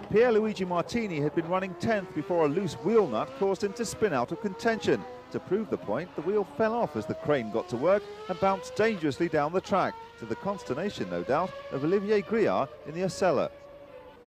Pierluigi Martini had been running 10th before a loose wheel nut caused him to spin out of contention. To prove the point, the wheel fell off as the crane got to work and bounced dangerously down the track, to the consternation, no doubt, of Olivier Grouillard in the Osella.